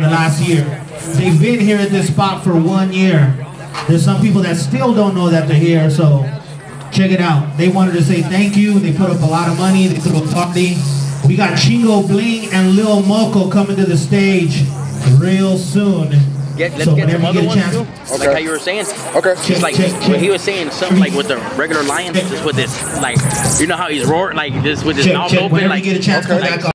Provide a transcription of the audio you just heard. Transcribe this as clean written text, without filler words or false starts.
the last year. They've been here at this spot for 1 year. There's some people that still don't know that they're here, so check it out. They wanted to say thank you. They put up a lot of money. They threw a party. We got Chingo Bling and Lil Moco coming to the stage real soon. Let's get some other ones too. Okay. Like how you were saying. Okay. Just like what he was saying, something like with the regular lion, just with this, like, you know how he's roaring, like this with his mouth open, Whenever like. you get a chance, come back.